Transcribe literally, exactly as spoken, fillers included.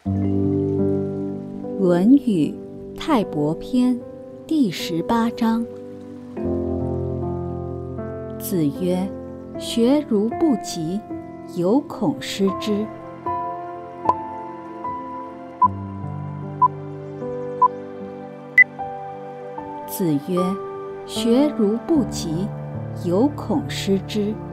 《论语·泰伯篇》第十八章。子曰：学如不及，犹恐失之。子曰：学如不及，犹恐失之。